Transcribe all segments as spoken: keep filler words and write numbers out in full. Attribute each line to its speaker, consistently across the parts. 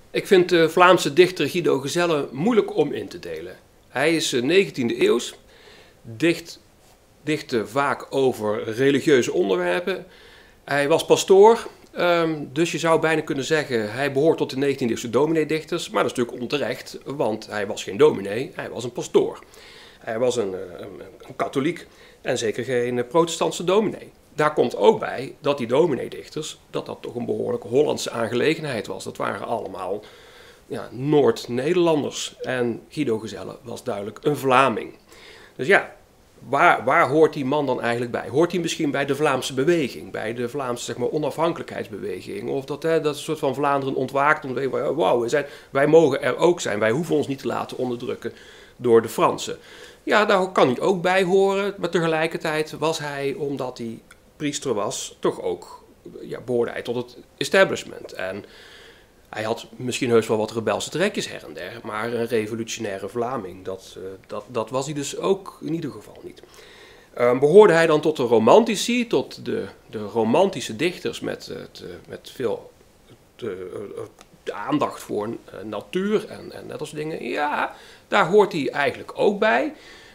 Speaker 1: Ik vind de Vlaamse dichter Guido Gezelle moeilijk om in te delen. Hij is negentiende eeuws, dicht, dichtte vaak over religieuze onderwerpen. Hij was pastoor, um, dus je zou bijna kunnen zeggen hij behoort tot de negentiende eeuwse dominee-dichters. Maar dat is natuurlijk onterecht, want hij was geen dominee, hij was een pastoor. Hij was een, een, een katholiek en zeker geen protestantse dominee. Daar komt ook bij dat die dominee-dichters, dat dat toch een behoorlijk Hollandse aangelegenheid was. Dat waren allemaal ja, Noord-Nederlanders. En Guido Gezelle was duidelijk een Vlaming. Dus ja, waar, waar hoort die man dan eigenlijk bij? Hoort hij misschien bij de Vlaamse beweging? Bij de Vlaamse zeg maar, onafhankelijkheidsbeweging? Of dat, hè, dat een soort van Vlaanderen ontwaakt om te denken, wauw, wij, wij mogen er ook zijn. Wij hoeven ons niet te laten onderdrukken door de Fransen. Ja, daar kan hij ook bij horen. Maar tegelijkertijd was hij, omdat hij priester was, toch ook, ja, behoorde hij tot het establishment. En hij had misschien heus wel wat rebelse trekjes her en der, maar een revolutionaire Vlaming, dat, uh, dat, dat was hij dus ook in ieder geval niet. Uh, behoorde hij dan tot de romantici, tot de, de romantische dichters met, uh, te, met veel te, uh, de aandacht voor uh, natuur en, en dat soort dingen? Ja, daar hoort hij eigenlijk ook bij.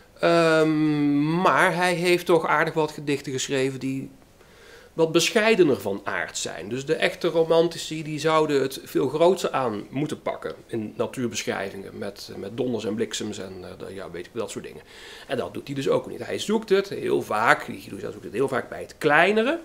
Speaker 1: Um, maar hij heeft toch aardig wat gedichten geschreven die wat bescheidener van aard zijn. Dus de echte romantici die zouden het veel groter aan moeten pakken in natuurbeschrijvingen met, met donders en bliksems en uh, ja, weet ik, dat soort dingen. En dat doet hij dus ook niet. Hij zoekt het heel vaak, Guido zoekt het heel vaak bij het kleinere,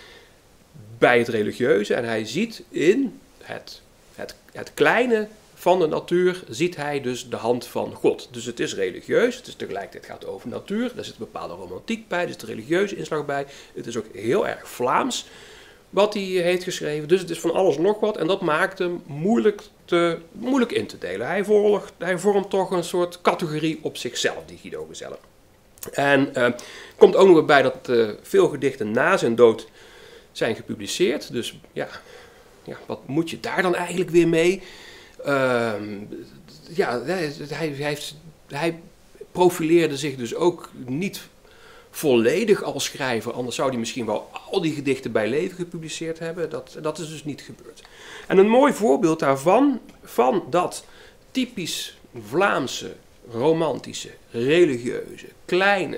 Speaker 1: bij het religieuze en hij ziet in het, het, het kleine van de natuur ziet hij dus de hand van God. Dus het is religieus, het is tegelijkertijd gaat over natuur, daar zit een bepaalde romantiek bij, er zit een religieuze inslag bij. Het is ook heel erg Vlaams wat hij heeft geschreven, dus het is van alles nog wat en dat maakt hem moeilijk, te, moeilijk in te delen. Hij, volgt, hij vormt toch een soort categorie op zichzelf, die Guido Gezelle. En uh, komt ook nog weer bij dat uh, veel gedichten na zijn dood zijn gepubliceerd, dus ja, ja, wat moet je daar dan eigenlijk weer mee? Uh, ja, hij, hij, heeft, hij profileerde zich dus ook niet volledig als schrijver. Anders zou hij misschien wel al die gedichten bij leven gepubliceerd hebben. Dat, dat is dus niet gebeurd. En een mooi voorbeeld daarvan, van dat typisch Vlaamse, romantische, religieuze, kleine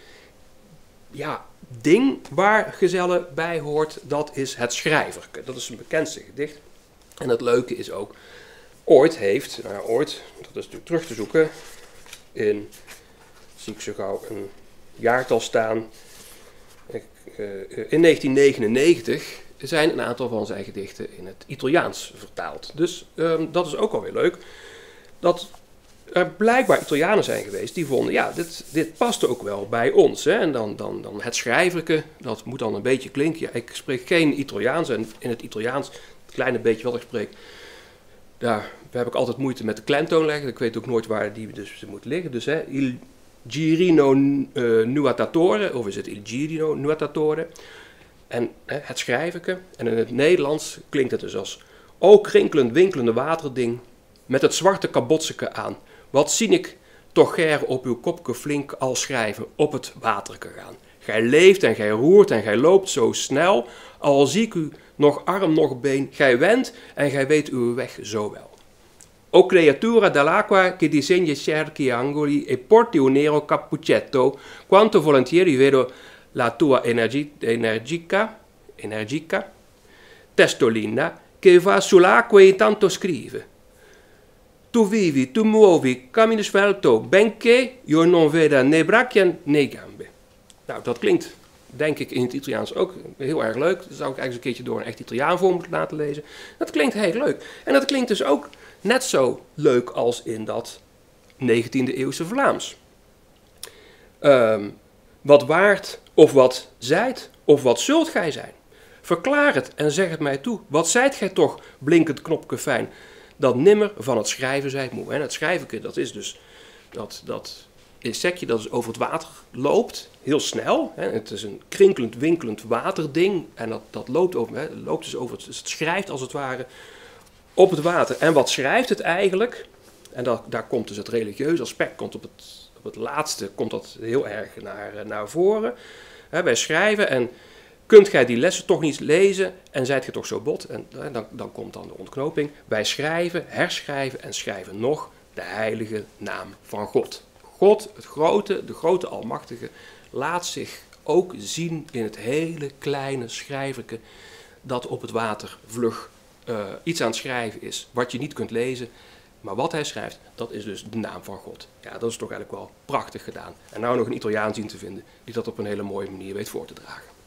Speaker 1: ja, ding waar Gezelle bij hoort, dat is het Schrijverke. Dat is zijn bekendste gedicht. En het leuke is ook, ooit heeft, nou ja, ooit, dat is natuurlijk terug te zoeken, in, zie ik zo gauw een jaartal staan, in negentien negenennegentig zijn een aantal van zijn gedichten in het Italiaans vertaald. Dus um, dat is ook alweer leuk, dat er blijkbaar Italianen zijn geweest die vonden, ja, dit, dit past ook wel bij ons. Hè? En dan, dan, dan het Schrijverke, dat moet dan een beetje klinken. Ja, ik spreek geen Italiaans en in het Italiaans, het kleine beetje wat ik spreek, daar heb ik altijd moeite met de klemtoon leggen. Ik weet ook nooit waar die dus moet liggen. Dus hè, il girino uh, nuotatore, of is het il girino nuotatore. En hè, het Schrijverke. En in het Nederlands klinkt het dus als o krinkelend winkelende waterding, met het zwarte kabotseke aan. Wat zie ik toch ger op uw kopke flink al schrijven op het waterke gaan. Gij leeft en gij roert en gij loopt zo snel, al zie ik u nog arm nog been, gij went en gij weet uw weg zo wel. O creatura dell'acqua che disegni cerchi angoli e porti un nero cappuccetto, quanto volentieri vedo la tua energi energica, energica testolina che va sull'acqua e tanto scrive. Tu vivi, tu muovi, cammini svelto, benché io non veda né braccia né gambe. Nou, dat klinkt, denk ik, in het Italiaans ook heel erg leuk. Dat zou ik eigenlijk een keertje door een echt Italiaan voor moeten laten lezen. Dat klinkt heel leuk. En dat klinkt dus ook net zo leuk als in dat negentiende eeuwse Vlaams. Um, wat waart of wat zijt of wat zult gij zijn? Verklaar het en zeg het mij toe. Wat zijt gij toch, blinkend knopke fijn, dat nimmer van het schrijven zijt moe. En het schrijven, dat is dus dat, dat insectje dat dus over het water loopt, heel snel. Hè. Het is een krinkelend, winkelend waterding en dat, dat loopt, over, hè, loopt dus over het, dus het schrijft als het ware op het water. En wat schrijft het eigenlijk? En dat, daar komt dus het religieuze aspect, komt op het, op het laatste komt dat heel erg naar, naar voren. Hè, wij schrijven en kunt gij die lessen toch niet lezen en zijt ge toch zo bot? En dan, dan komt dan de ontknoping. Wij schrijven, herschrijven en schrijven nog de heilige naam van God. God, het grote, de grote almachtige, laat zich ook zien in het hele kleine schrijverke dat op het water vlug uh, iets aan het schrijven is wat je niet kunt lezen. Maar wat hij schrijft, dat is dus de naam van God. Ja, dat is toch eigenlijk wel prachtig gedaan. En nou nog een Italiaan zien te vinden die dat op een hele mooie manier weet voor te dragen.